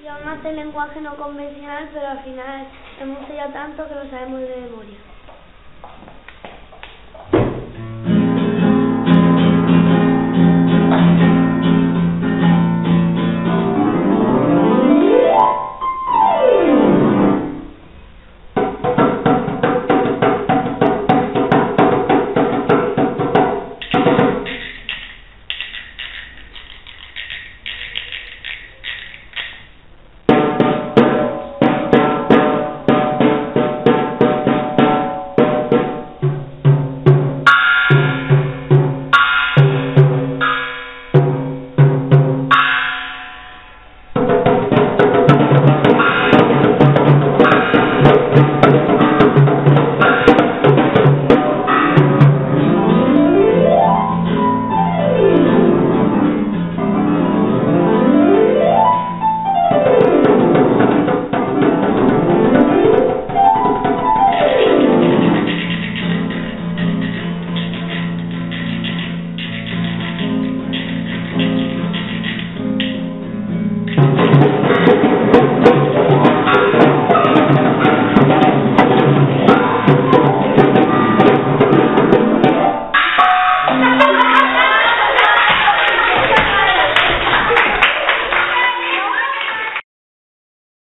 Yo no sé lenguaje no convencional, pero al final hemos estudiado tanto que lo sabemos de memoria.